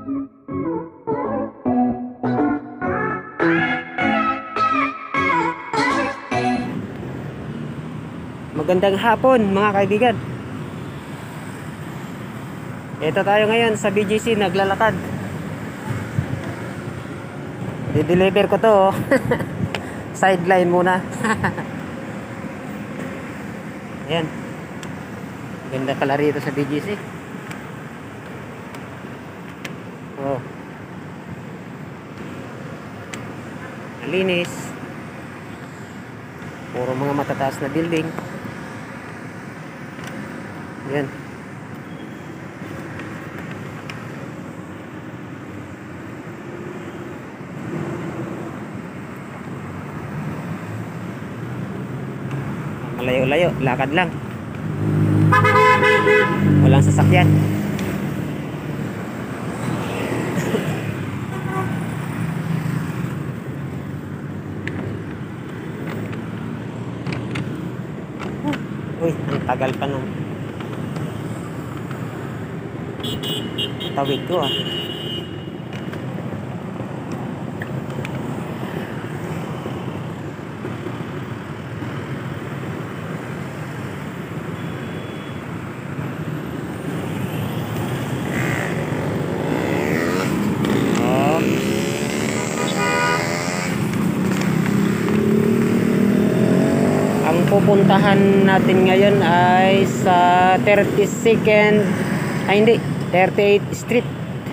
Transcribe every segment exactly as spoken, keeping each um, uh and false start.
Magandang hapon mga kaibigan. Ito tayo ngayon sa B G C naglalakad. I-deliver ko to. Sideline muna. Ayan. Ganda pala rito sa B G C. Oh. Malinis. Puro mga matataas na building. Ayan. Malayo-layo, lakad lang. Walang sasakyan. Uy, ang tagal pa nung tawid ko ah. Pupuntahan natin ngayon ay sa thirty-second ay hindi, thirty-eighth Street.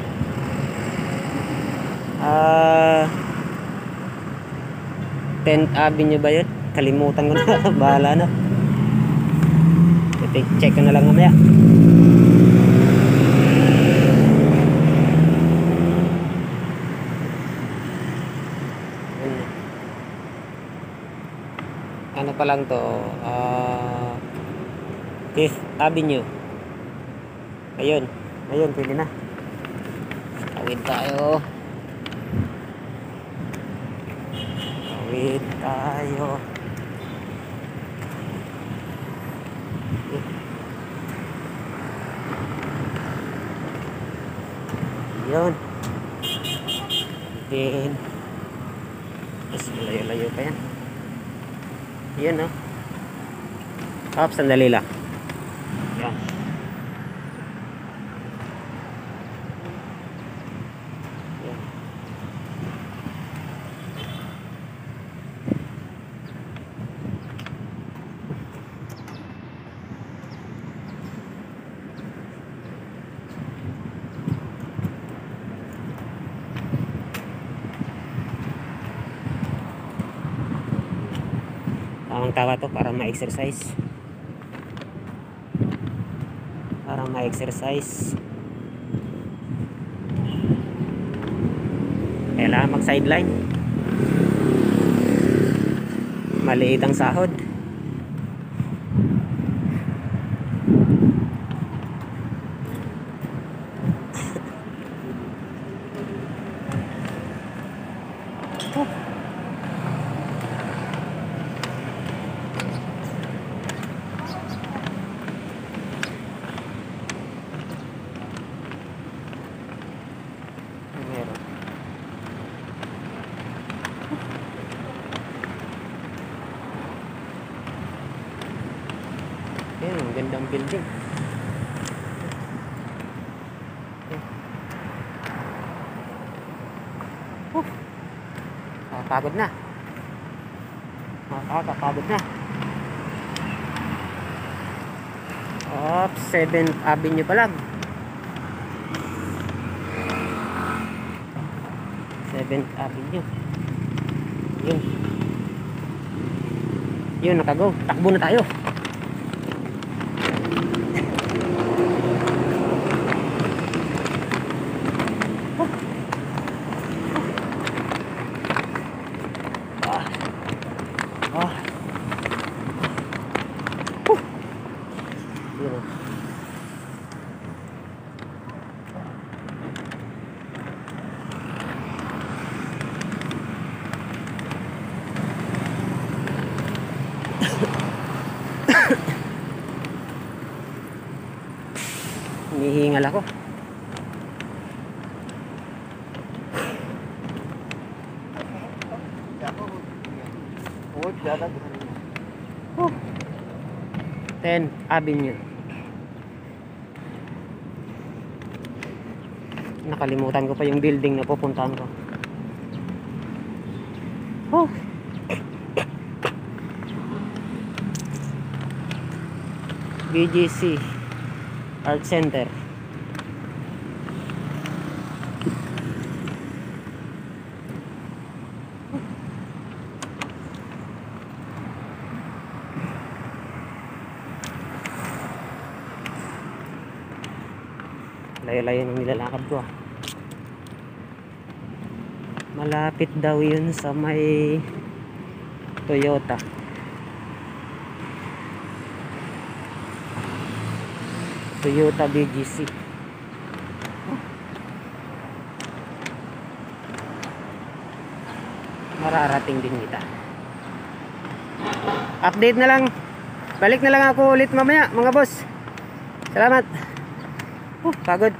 Ah, uh, tenth Avenue ba yun? Kalimutan ko na. Bahala na. Check ko na lang mamaya. Ano pa lang to, uh, fifth Avenue. Ayun, ayun, pwede na. Tawid tayo. Tawid tayo. Ayun. Then, mas malayo-layo pa yan. Yan no. Up, sandali lang. Yan. Yan. Tamang tawa to para ma-exercise. Para ma-exercise. Kailangan mag-sideline. Maliit ang sahod. Ayan, ang gandang building. Uh, Nakakapagod na. Nakakapagod na. Op, seventh Avenue pa lang. seventh Avenue. Yun. Yun, nakago. Takbo na tayo. Hinihingal ako. Oh. ten Avenue. Nakalimutan ko pa yung building na pupuntahan ko. Oh. B G C Art Center. Layo-layo ng nilalakad ko ah. Malapit daw yun sa may Toyota. Toyota B G C. Mararating din kita. Update na lang. Balik na lang ako ulit mamaya mga boss. Salamat. Oh, pagod.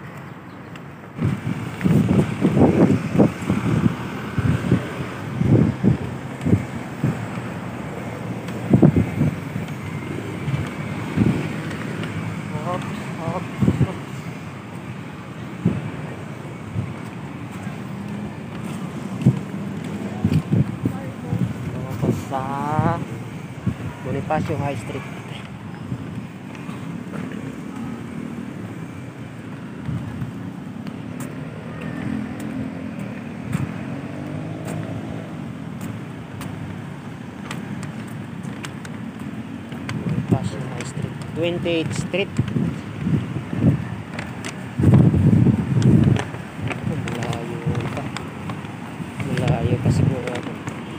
Sa Bonifacio High Street. Bonifacio High Street, twenty-eighth Street. Malayo pa. Malayo pa siguro ako.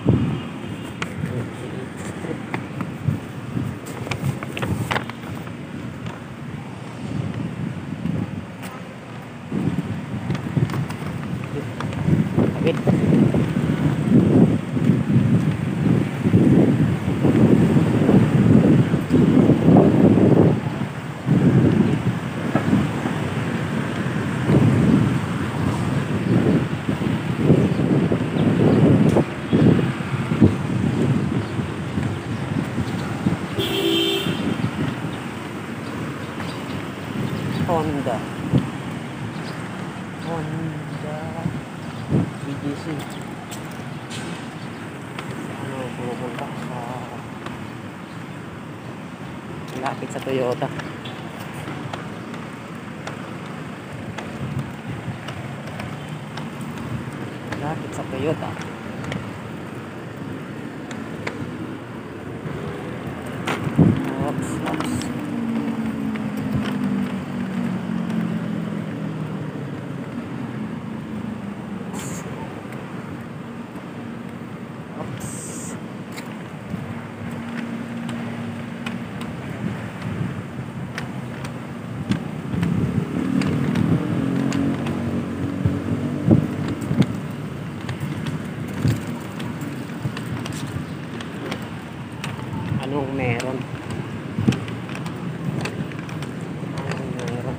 Wait. Honda. Honda B G C. Ano pupunta sa lapit sa Toyota. Lapit sa Toyota. Oops, oops. Anong meron? Anong meron?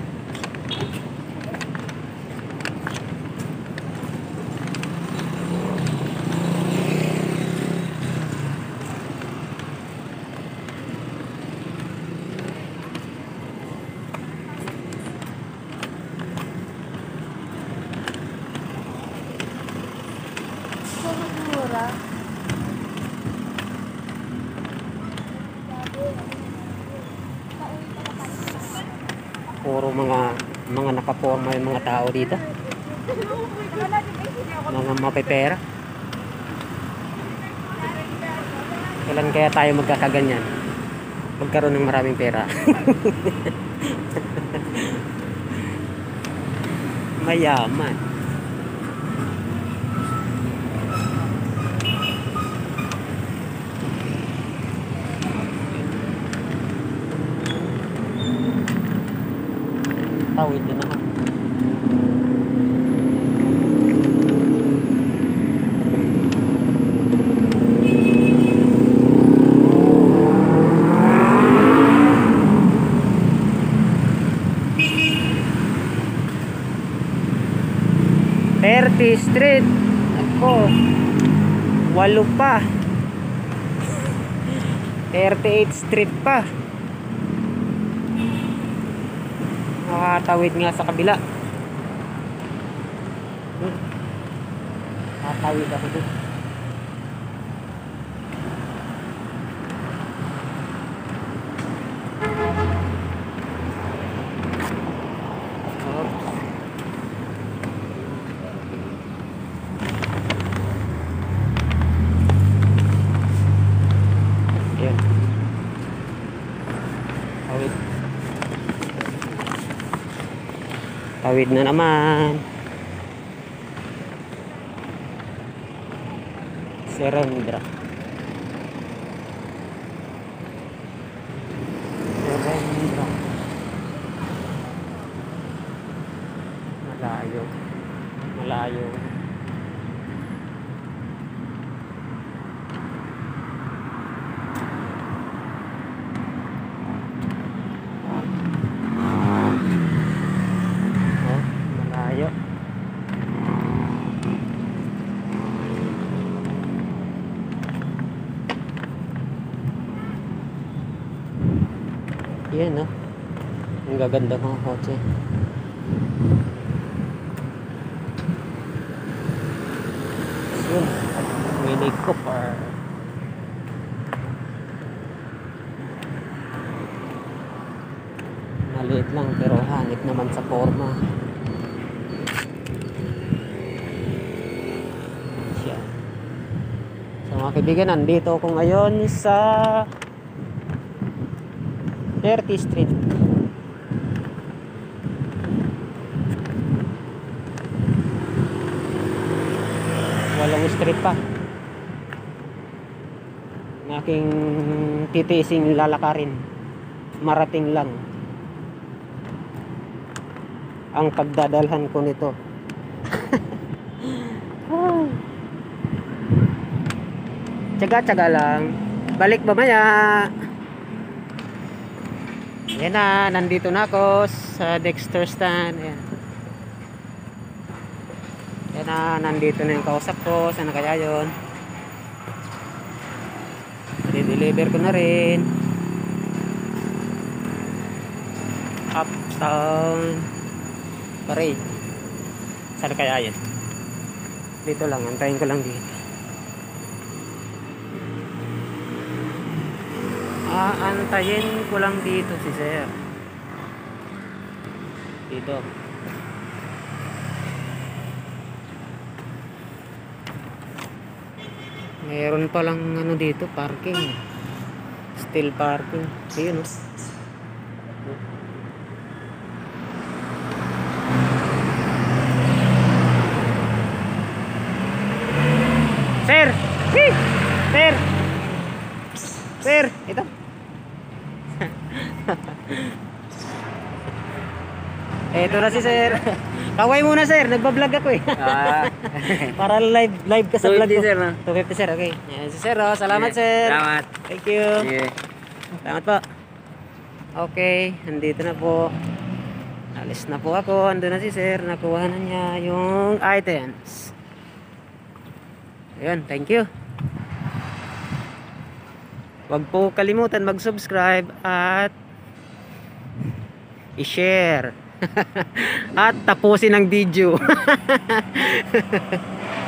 Mura. Puro mga mga nakaporma yung mga tao dito. Mga mapipera. Kailan kaya tayo magkakaganyan? Magkaroon ng maraming pera. Mayaman. Tawid din naman. thirty Street. Ako. Walo pa. thirty-eighth Street pa. Nakatawid nga sa kabila. Hmm. Nakatawid ako dun. Ayan. Tawid. Tawid na naman. Serendra. Serendra. Malayo. Malayo. Oh, malayo. Yan, no? Ang gaganda mga kotse. Yun. Mini Cooper. Maliit lang pero hanip naman sa forma. Siya. So mga kaibigan, nandito ako ngayon sa thirtieth Street. Walong street pa. Ang aking titiising lalakarin. Marating lang ang pagdadalhan ko nito. Tsaga-tsaga lang. Balik mamaya. Ayan na, nandito na ako sa Dexter stand. Ayan. Ayan na, nandito na yung kausap ko. Sana kaya yun? I-deliver ko na rin. Uptown Parade. Sana kaya yun? Dito lang, antayin ko lang dito. Aantayin ko lang dito si sir. Dito. Mayroon pa lang ano dito, parking. Still parking. Ayun, oh. Sir! Wee! Sir! Sir! Ito. Eto na si sir. Kaway muna sir, nagbablog ako eh. Ah. Para live live ka sa vlog ko. Sir, no? two fifty sir, okay. Yan si sir, oh. Salamat sir. Salamat. Thank you. Sige. Salamat po. Okay, nandito na po. Alis na po ako. Ando na si sir. Nakuha na niya yung items. Ayun, thank you. Huwag po kalimutan mag-subscribe at i-share. At tapusin ang video.